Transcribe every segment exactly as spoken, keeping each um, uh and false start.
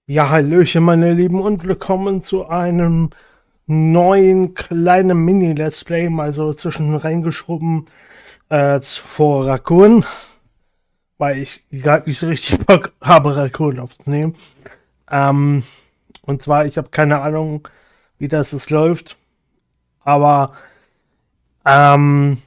Ja, hallöchen, meine Lieben, und willkommen zu einem neuen kleinen Mini-Let's Play, mal so zwischen reingeschoben äh, vor Raccoon, weil ich gerade nicht so richtig Bock habe, Raccoon aufzunehmen. Ähm, und zwar, ich habe keine Ahnung, wie das es läuft, aber ähm,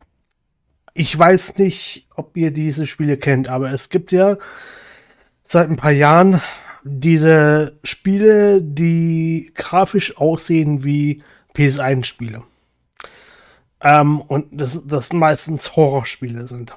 ich weiß nicht, ob ihr diese Spiele kennt, aber es gibt ja seit ein paar Jahren diese Spiele, die grafisch aussehen wie P S eins Spiele. Ähm, und das, das meistens Horrorspiele sind.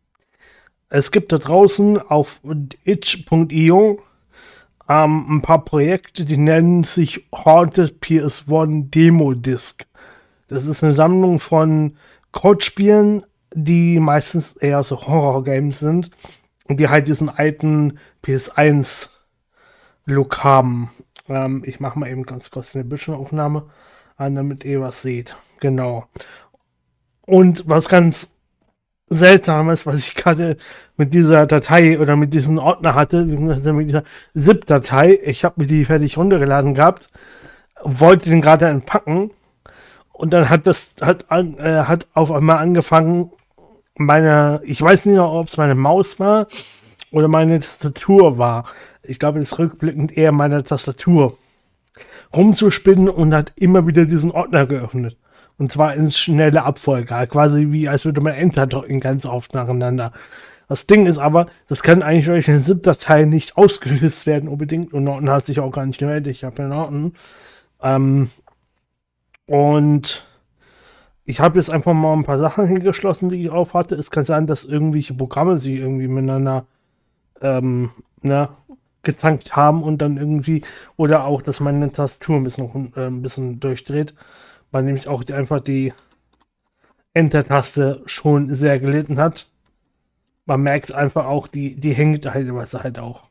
Es gibt da draußen auf itch punkt io ähm, ein paar Projekte, die nennen sich Haunted P S eins Demo Disc. Das ist eine Sammlung von Codespielen, die meistens eher so Horror-Games sind und die halt diesen alten P S eins Look haben. Ähm, ich mache mal eben ganz kurz eine Bildschirmaufnahme an, damit ihr was seht. Genau. Und was ganz Seltsames, was ich gerade mit dieser Datei oder mit diesem Ordner hatte, mit dieser zip-Datei, ich habe mir die fertig runtergeladen gehabt, wollte den gerade entpacken und dann hat das hat, äh, hat auf einmal angefangen, meine, ich weiß nicht noch, ob es meine Maus war oder meine Tastatur war. Ich glaube, das ist rückblickend eher meine Tastatur rumzuspinnen und hat immer wieder diesen Ordner geöffnet. Und zwar in schnelle Abfolge, quasi wie als würde man Enter drücken, ganz oft nacheinander. Das Ding ist aber, das kann eigentlich durch eine zip-Datei nicht ausgelöst werden unbedingt und Norton hat sich auch gar nicht gemeldet. Ich habe ja Norton. Ähm, und ich habe jetzt einfach mal ein paar Sachen hingeschlossen, die ich drauf hatte. Es kann sein, dass irgendwelche Programme sich irgendwie miteinander ähm, ne, getankt haben und dann irgendwie, oder auch, dass meine Tastatur ein bisschen, äh, ein bisschen durchdreht, weil nämlich auch die, einfach die Enter-Taste schon sehr gelitten hat. Man merkt einfach auch, die, die hängt halt, was halt auch.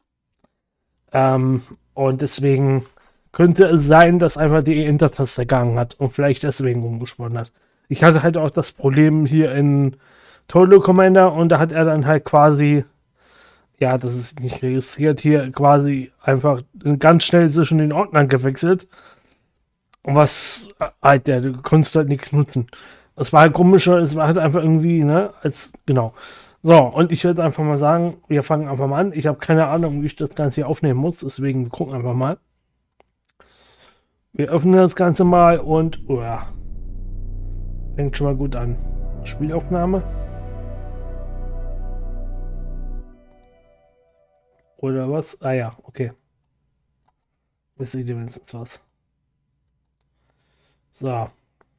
Ähm, und deswegen könnte es sein, dass einfach die Enter-Taste gegangen hat und vielleicht deswegen rumgesponnen hat. Ich hatte halt auch das Problem hier in Total Commander und da hat er dann halt quasi, ja, das ist nicht registriert, hier quasi einfach ganz schnell zwischen den Ordnern gewechselt. Und was halt, ja, du konntest halt nichts nutzen. Das war halt komischer, es war halt einfach irgendwie, ne, als, genau. So, und ich würde einfach mal sagen, wir fangen einfach mal an. Ich habe keine Ahnung, wie ich das Ganze hier aufnehmen muss, deswegen wir gucken einfach mal. Wir öffnen das Ganze mal und, oh ja, fängt schon mal gut an. Spielaufnahme. Oder was? Ah ja, okay. Jetzt seht ihr wenigstens was. So.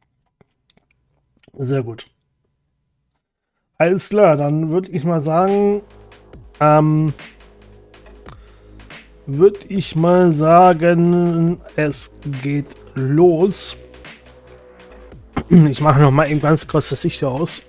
Sehr gut. Alles klar, dann würde ich mal sagen, ähm, würde ich mal sagen, es geht los. Ich mache noch mal eben ganz kurz das Licht aus.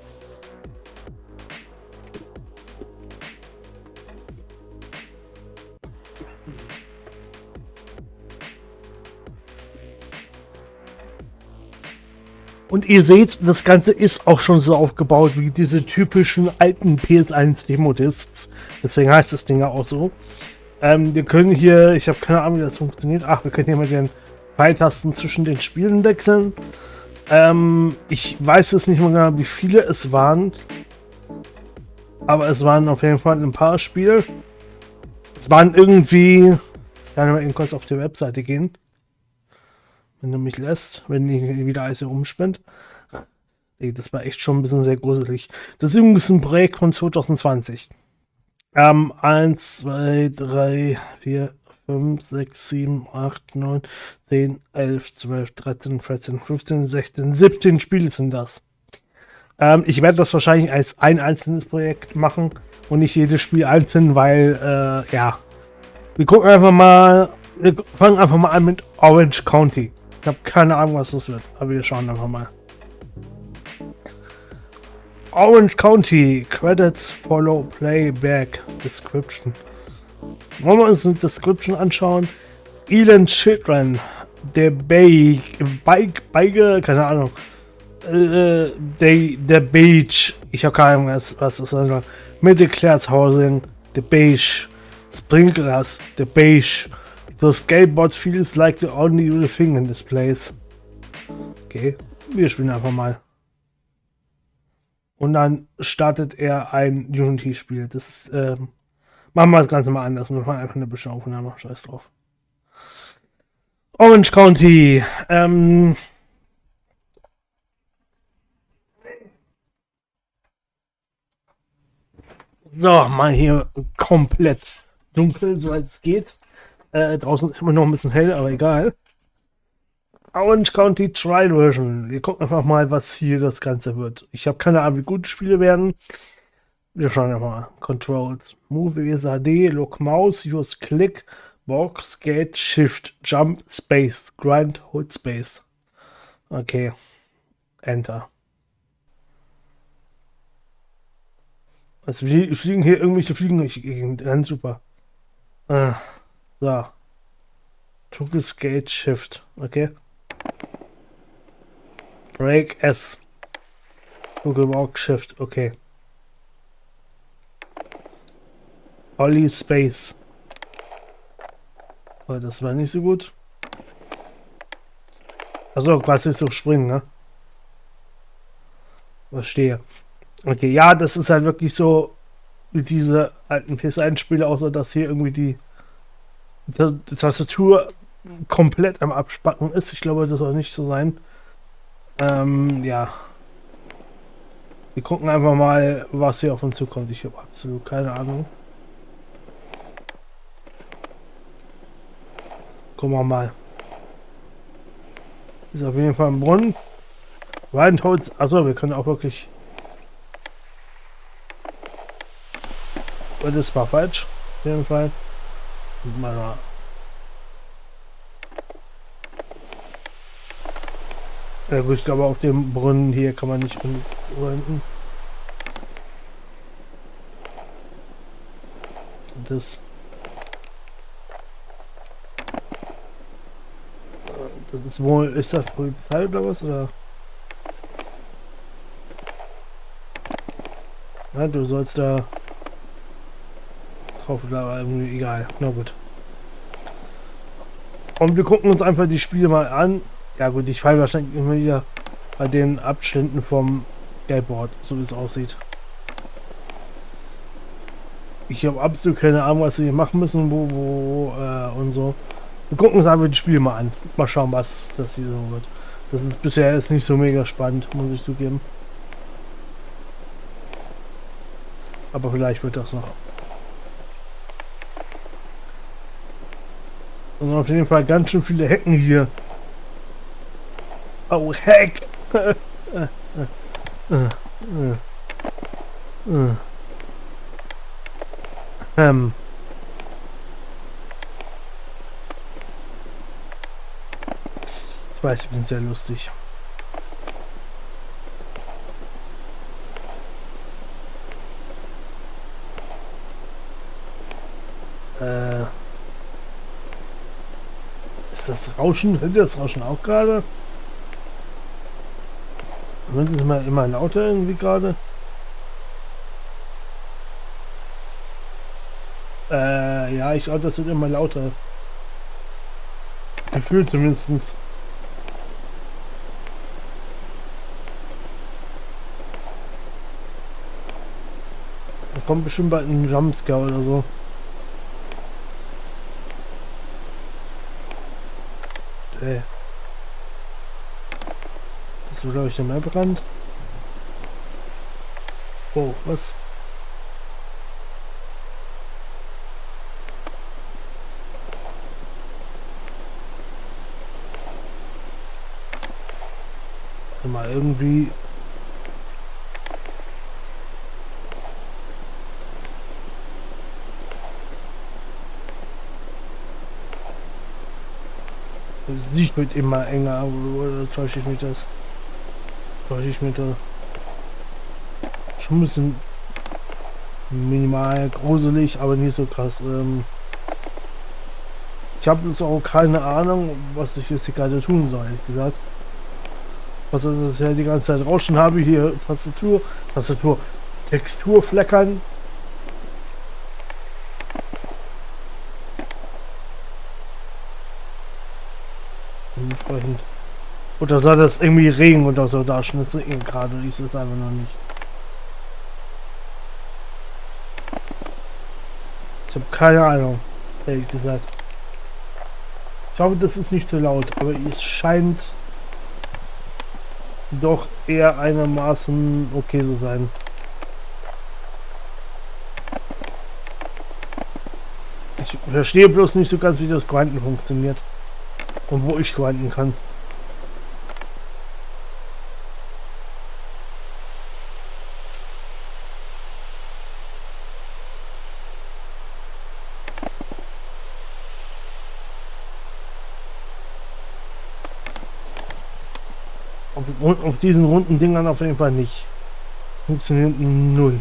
Und ihr seht, das Ganze ist auch schon so aufgebaut wie diese typischen alten P S eins Demo-Discs. Deswegen heißt das Ding ja auch so. Ähm, wir können hier, ich habe keine Ahnung, wie das funktioniert. Ach, wir können hier mit den Pfeiltasten zwischen den Spielen wechseln. Ähm, ich weiß jetzt nicht mehr genau, wie viele es waren. Aber es waren auf jeden Fall ein paar Spiele. Es waren irgendwie, ich kann mal eben kurz auf die Webseite gehen. Wenn du mich lässt, wenn die wieder alles hier umspinnt. Das war echt schon ein bisschen sehr gruselig. Das ist übrigens ein Projekt von zwanzig zwanzig. Ähm, eins, zwei, drei, vier, fünf, sechs, sieben, acht, neun, zehn, elf, zwölf, dreizehn, vierzehn, fünfzehn, sechzehn, siebzehn Spiele sind das. Ähm, ich werde das wahrscheinlich als ein einzelnes Projekt machen und nicht jedes Spiel einzeln, weil, äh, ja. Wir gucken einfach mal, wir fangen einfach mal an mit Orange County. Ich habe keine Ahnung, was das wird, aber wir schauen einfach mal. Orange County, Credits follow Playback, Description. Wollen wir uns eine Description anschauen? Elend Children, der Bike, Bike, Bike, keine Ahnung. Äh, der, der Beige, ich habe keine Ahnung, was, was das ist. Middle Class Housing, the Beige, Sprinklers, the beige. The skateboard feels like the only real thing in this place. Okay, wir spielen einfach mal. Und dann startet er ein Unity-Spiel. Das ist, ähm, machen wir das Ganze mal anders. Wir machen einfach eine Beschauaufnahme. Scheiß drauf. Orange County. Ähm, so, mal hier komplett dunkel, so als es geht. Äh, draußen ist immer noch ein bisschen hell, aber egal. Orange County Trial Version. Wir gucken einfach mal, was hier das Ganze wird. Ich habe keine Ahnung, wie gut die Spiele werden. Wir schauen einfach mal. Controls. Move is H D, Look Mouse, Use Click, Walk, Skate, Shift, Jump, Space, Grind, Hold Space. Okay. Enter. Also wir fliegen hier irgendwelche Fliegen durch die Gegend. Ganz super. Ah, so. Toggle Skate Shift. Okay. Break S. Toggle Walk Shift. Okay. Ollie Space. Oh, das war nicht so gut. Achso, quasi so springen, ne? Verstehe. Okay, ja, das ist halt wirklich so wie diese alten P S eins Spiele, außer dass hier irgendwie die, die Tastatur komplett am Abspacken ist. Ich glaube, das soll nicht so sein. Ähm, ja. Wir gucken einfach mal, was hier auf uns zukommt. Ich habe absolut keine Ahnung. Gucken wir mal. Ist auf jeden Fall ein Brunnen. Reinholz. Achso, wir können auch wirklich. Das war falsch. Auf jeden Fall. Mal. Ja gut, ich glaube auf dem Brunnen hier kann man nicht unten. Das. Das ist wohl, ist das Polizei oder was? Oder? Ja, du sollst da drauf, aber irgendwie egal. Na gut. Und wir gucken uns einfach die Spiele mal an. Ja gut, ich falle wahrscheinlich immer wieder bei den Abschnitten vom Skateboard, so wie es aussieht. Ich habe absolut keine Ahnung, was wir hier machen müssen, wo, wo äh, und so. Wir gucken uns einfach die Spiele mal an. Mal schauen, was das hier so wird. Das ist bisher jetzt nicht so mega spannend, muss ich zugeben. Aber vielleicht wird das noch. Und auf jeden Fall ganz schön viele Hecken hier. Oh, Heck! ähm. Ich weiß, ich bin sehr lustig. Äh. Ist das Rauschen? Hört ihr das Rauschen auch gerade? Wird es immer, immer lauter irgendwie gerade? Äh, ja, ich glaube, das wird immer lauter. Gefühlt zumindest. Da kommt bestimmt bald ein Jumpscare oder so. Äh. Das wird, glaube ich, der Meerbrand. Oh, was? Mal irgendwie. Das Licht wird immer enger, oder täusche ich mich das? Täusche ich mich da? Schon ein bisschen minimal gruselig, aber nicht so krass. Ähm ich habe jetzt auch keine Ahnung, was ich jetzt hier gerade tun soll, ehrlich gesagt. Was ist das ja die ganze Zeit Rauschen habe, hier Tastatur, Tastatur, Texturfleckern. Dementsprechend. Oder soll das irgendwie Regen oder so darstellen? Das regnet gerade, ich sehe es einfach noch nicht. Ich habe keine Ahnung, ehrlich gesagt. Ich hoffe, das ist nicht zu laut, aber es scheint doch eher einigermaßen okay zu sein. Ich verstehe bloß nicht so ganz, wie das Grinden funktioniert. Und wo ich grinden kann. Auf, auf diesen runden Dingern auf jeden Fall nicht. Funktioniert null.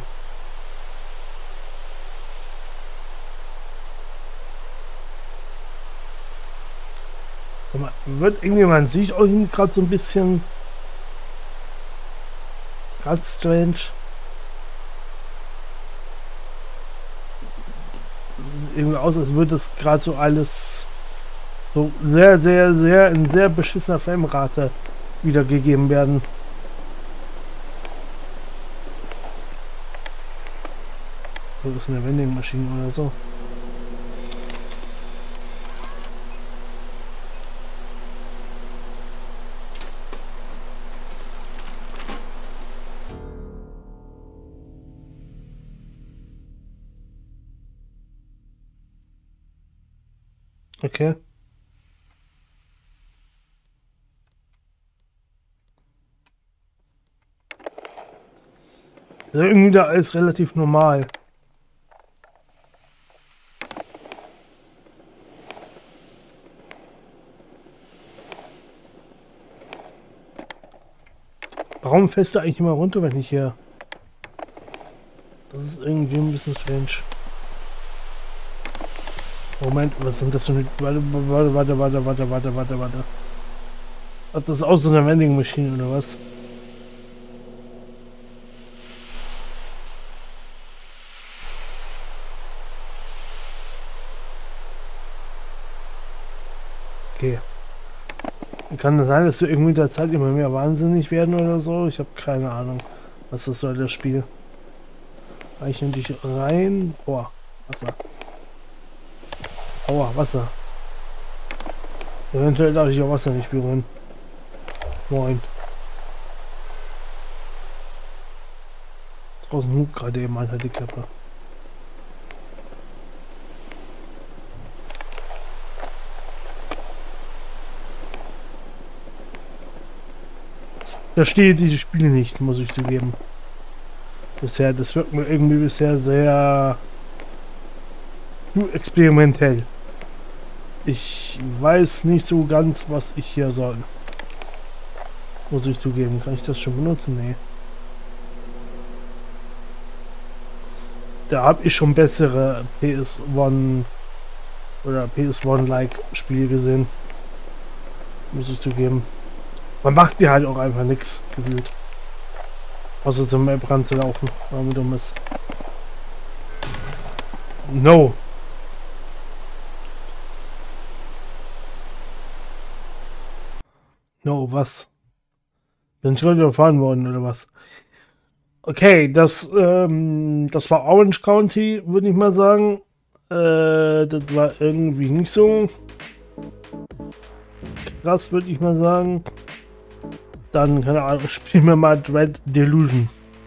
Wird irgendwie, man sieht auch gerade so ein bisschen ganz strange. Irgendwie aus, als würde es gerade so alles so sehr, sehr, sehr in sehr beschissener Framerate wiedergegeben werden. Das ist eine Vending-Maschine oder so. Okay. Also irgendwie da alles relativ normal. Warum fällst du eigentlich immer runter, wenn ich hier... Das ist irgendwie ein bisschen strange. Moment, was sind das für... Warte, warte, warte, warte, warte, warte, warte, warte. Hat das auch so eine Vending-Maschine oder was? Okay. Kann das sein, dass wir irgendwie mit der Zeit immer mehr wahnsinnig werden oder so? Ich habe keine Ahnung, was das soll, das Spiel. Reichen dich rein. Boah, Wasser. Aua, Wasser. Eventuell darf ich auch Wasser nicht berühren. Moin. Draußen hupt gerade eben halt die Klappe. Ich verstehe diese Spiele nicht, muss ich zugeben. Bisher, das wirkt mir irgendwie bisher sehr experimentell. Ich weiß nicht so ganz, was ich hier soll. Muss ich zugeben. Kann ich das schon benutzen? Nee. Da habe ich schon bessere P S eins oder P S eins-like Spiele gesehen. Muss ich zugeben. Man macht dir halt auch einfach nichts gefühlt. Außer zum Map ranzulaufen, weil man dumm ist. No. No, was? Bin ich gerade überfahren worden oder was? Okay, das, ähm, das war Orange County, würde ich mal sagen. Äh, das war irgendwie nicht so krass, würde ich mal sagen. Dann, keine Ahnung, spielen wir mal Dread Delusion.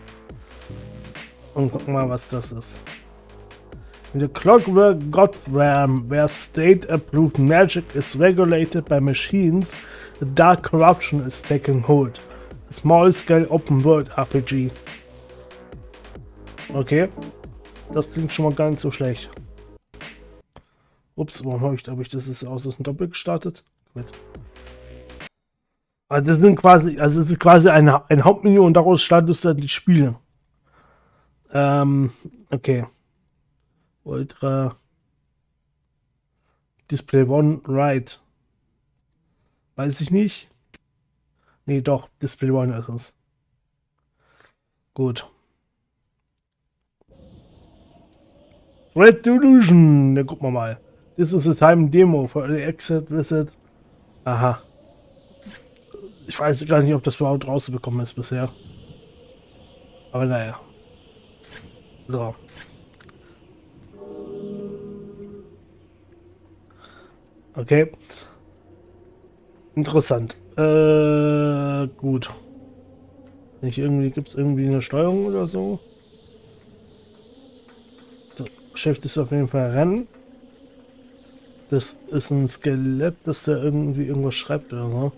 Und gucken mal, was das ist. In the Clockwork Gotham, where state-approved magic is regulated by machines, the dark corruption is taking hold. A small-scale open-world R P G. Okay. Das klingt schon mal gar nicht so schlecht. Ups, warum habe ich, habe ich das ist aus das ein Doppel gestartet? Gut. Also das sind quasi, also es ist quasi ein, ein Hauptmenü und daraus startest du dann die Spiele. Ähm, okay. Ultra Display One Right. Weiß ich nicht. Nee, doch, Display One ist es. Gut. Red Delusion. Da gucken wir mal. This is a time demo for the exit visit. Aha. Ich weiß gar nicht, ob das überhaupt rausbekommen ist bisher. Aber naja. So. Okay. Interessant. Äh, gut. Nicht irgendwie, gibt es irgendwie eine Steuerung oder so? Das Geschäft ist auf jeden Fall Rennen. Das ist ein Skelett, das da irgendwie irgendwas schreibt oder so.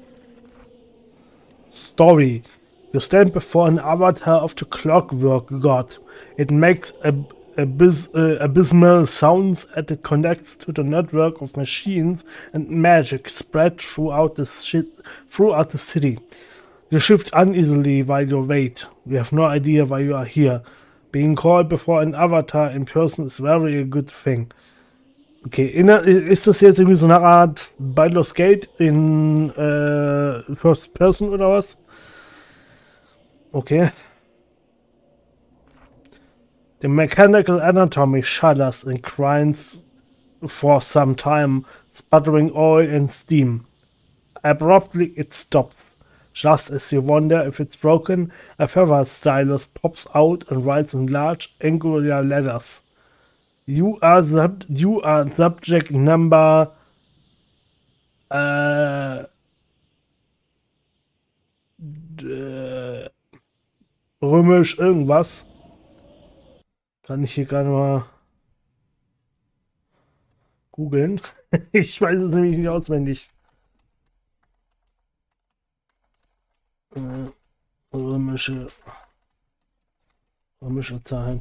Story. You stand before an avatar of the clockwork god. It makes a, abys uh, abysmal sounds as it connects to the network of machines and magic spread throughout the, throughout the city. You shift uneasily while you wait. You have no idea why you are here. Being called before an avatar in person is very a good thing. Okay, ist das jetzt irgendwie so eine Art Baldur's Gate in äh, First Person oder was? Okay. The mechanical anatomy shudders and grinds for some time, sputtering oil and steam. Abruptly it stops. Just as you wonder if it's broken, a feather stylus pops out and writes in large angular letters. You are sub you are subject number äh, äh, römisch irgendwas. Kann ich hier gerade mal googeln. Ich weiß es nämlich nicht auswendig. Äh, römische römische Zahlen.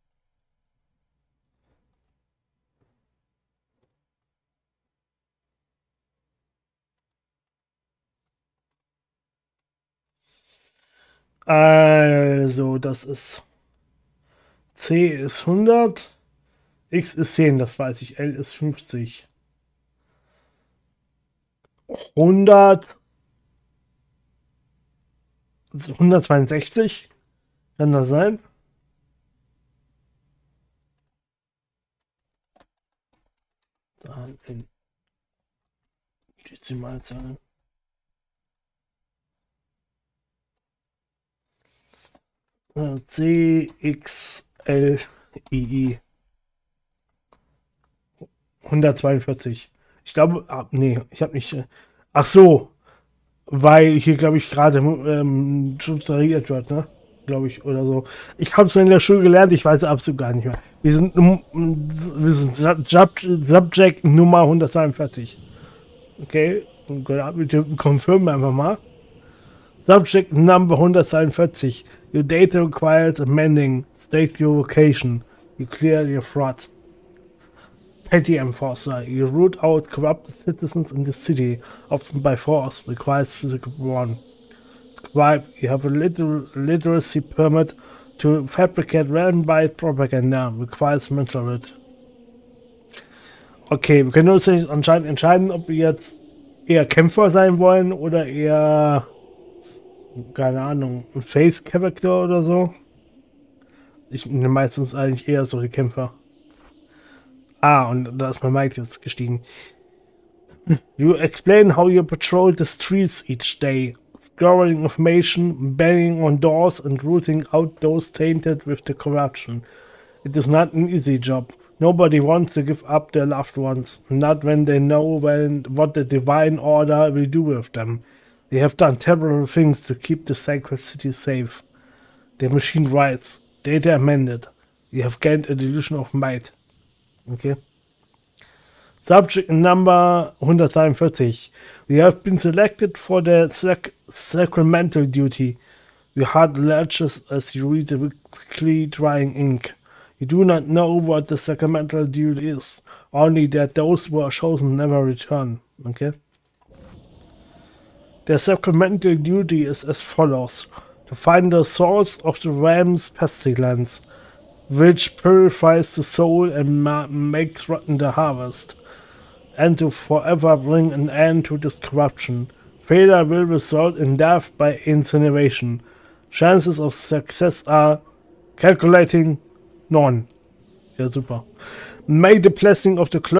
Also, das ist C ist hundert, X ist zehn, das weiß ich, L ist fünfzig. hundert, hundertzweiundsechzig, kann das sein? Zahlen in Dezimalzahlen. C, X, L, I, I. hundertzweiundvierzig. Ich glaube, ah, nee, ich habe nicht. Äh, ach so, weil hier, glaube ich, gerade ähm, subtrahiert wird, ne? Glaube ich, oder so. Ich habe es in der Schule gelernt, ich weiß absolut gar nicht mehr. Wir sind, wir sind Sub Subject Nummer hundertzweiundvierzig. Okay, wir confirmen einfach mal. Subject Number hundertzweiundvierzig. Your data requires amending. State your location. You clear your fraud. Petty Enforcer. You root out corrupt citizens in the city, often by force, requires physical one. Scribe. You have a liter literacy permit to fabricate random propaganda, requires mental wit. Okay, wir können uns jetzt anscheinend entscheiden, ob wir jetzt eher Kämpfer sein wollen oder eher, keine Ahnung, ein Face-Character oder so. Ich nehme meistens eigentlich eher so die Kämpfer. Ah, und da ist mein Mic jetzt gestiegen. You explain how you patrol the streets each day, scouring information, banging on doors and rooting out those tainted with the corruption. It is not an easy job. Nobody wants to give up their loved ones, not when they know when, what the divine order will do with them. They have done terrible things to keep the sacred city safe. The machine writes, data amended. You have gained a delusion of might. Okay. Subject number hundertzweiundvierzig. You have been selected for the sac sacramental duty. Your heart lurches as you read the quickly drying ink. You do not know what the sacramental duty is, only that those who are chosen never return. Okay. The sacramental duty is as follows: to find the source of the ram's pestilence, which purifies the soul and ma makes rotten the harvest, and to forever bring an end to this corruption. Failure will result in death by incineration. Chances of success are calculating none. Ja, super. May the blessing of the